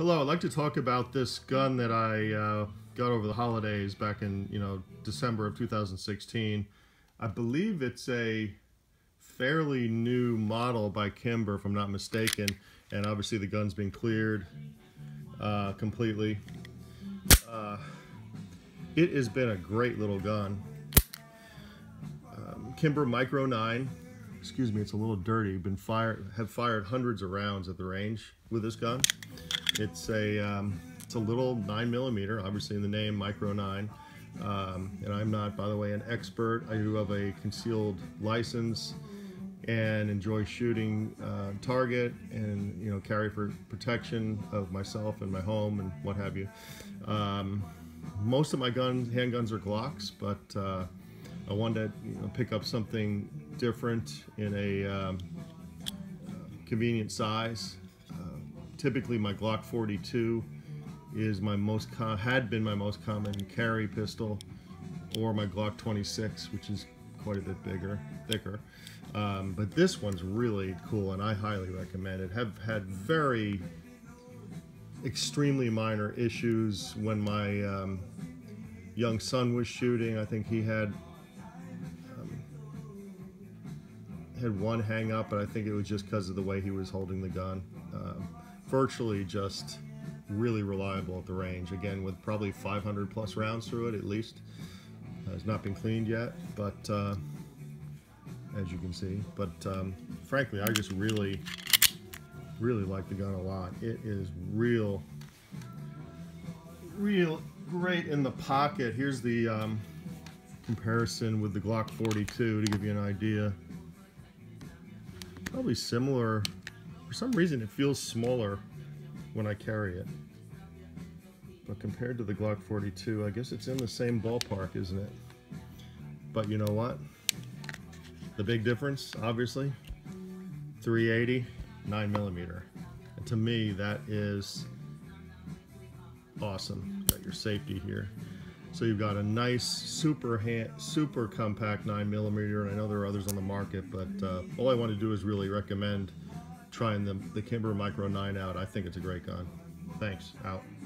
Hello, I'd like to talk about this gun that I got over the holidays back in December of 2016. I believe it's a fairly new model by Kimber, if I'm not mistaken, and obviously the gun's been cleared completely. It has been a great little gun. Kimber Micro 9. Excuse me, it's a little dirty. Have fired hundreds of rounds at the range with this gun. It's a little 9mm, obviously in the name, Micro 9. And I'm not, by the way, an expert. I do have a concealed license and enjoy shooting target and carry for protection of myself and my home and what have you. Most of my handguns are Glocks, but I wanted to pick up something different in a convenient size. Typically, my Glock 42 is had been my most common carry pistol, or my Glock 26, which is quite a bit thicker. But this one's really cool, and I highly recommend it. Have had very extremely minor issues when my young son was shooting. I think he had one hang up, but I think it was just because of the way he was holding the gun. Virtually just really reliable at the range, again with probably 500 plus rounds through it at least. Has not been cleaned yet, but as you can see, but frankly I just really like the gun a lot. It is real great in the pocket. Here's the comparison with the Glock 42 to give you an idea. Probably similar. For some reason it feels smaller when I carry it, but compared to the Glock 42, I guess it's in the same ballpark, isn't it? But you know what? The big difference, obviously, 380, 9mm. And to me, that is awesome. You've got your safety here. So you've got a nice, super compact 9mm, and I know there are others on the market, but all I want to do is really recommend trying the Kimber Micro 9 out. I think it's a great gun. Thanks. Out.